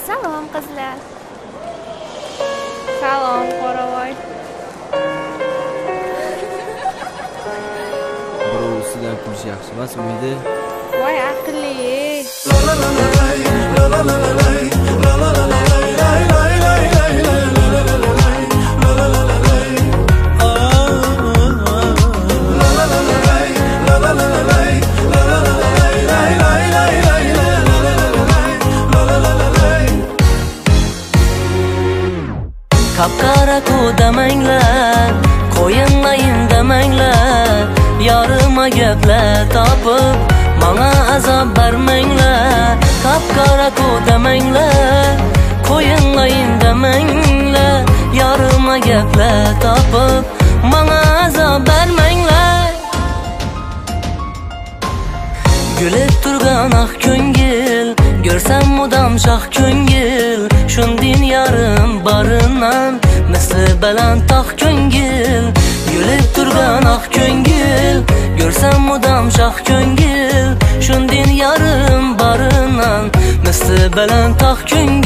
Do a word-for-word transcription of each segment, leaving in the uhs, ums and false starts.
Salom qizlar. Salom qoravoy. Birovsidan kulish yaxshi emas uyda. Voy aqlli. Kapkara kodamanglar, qo'yinmayin demanglar, yarima gaplar topib, menga azob bermanglar. Kapkara kodamanglar, qo'yinmayin demanglar, yarima gaplar topib, menga azob bermanglar. Gülib turgan ah ko'ngil, görsam mudam shoh ko'ngil, shundin yarim barinan misli baland tog' ko'ngil. Gülib turgan ah ko'ngil, görsam mudam shoh ko'ngil, shundin yarim barinan misli baland tog'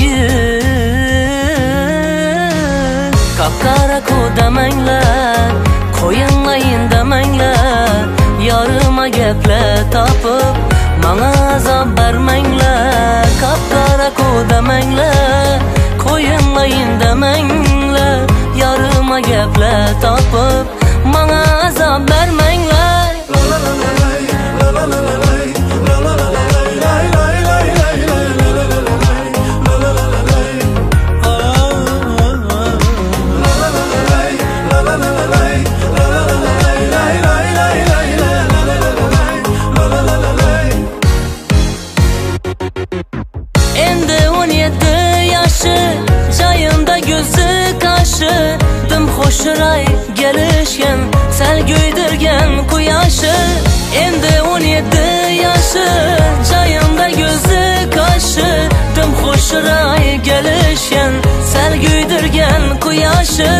ko'ngil. Kapkara kodamanglar, qo'yinmayin demanglar, yarima gaplar topib, menga azob bermanglar. Kapkara kodamanglar, qo'yinmayin demanglar, yarima gaplar topib, menga azob bermanglar. Endi o'n yetti yashi, joyimda ko'zi qashi, dim xo'shiray gelishgan, sal guydirgan quyoshi. Endi o'n yetti yashi, joyimda ko'zi qashi, dim xo'shiray gelishgan, sal guydirgan quyoshi.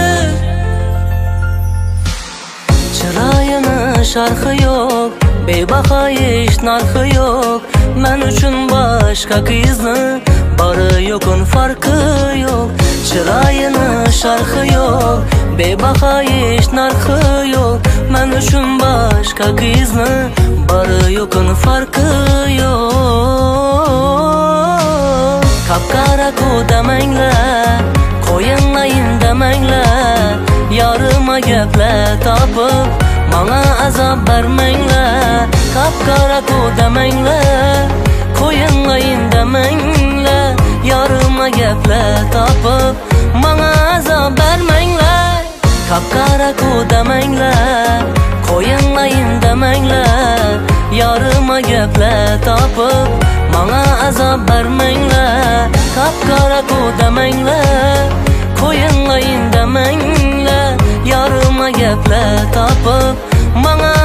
Chiroyini sharhi yo'q, bebaho ish narxi yo'q, men uchun boshqa qizni bari yo'qun farqi yo'q. Chiroyini sharhi yo'q, bebaho ish narxi yo'q, men uchun boshqa qizni bari yo'qun farqi yo'q. Kapkara kodamanglar, qo'yinmayin demanglar, yarima gaplar topib, menga azob bermanglar. Kapkara kodamanglar, qo'yinmayin demanglar, yarima gaplar topib, menga azob bermanglar. Kapkara kodamanglar, qo'yinmayin demanglar, yarima gaplar topib, menga azob bermanglar. Kapkara kodamanglar, qo'yinmayin demanglar, yarima gaplar topib, menga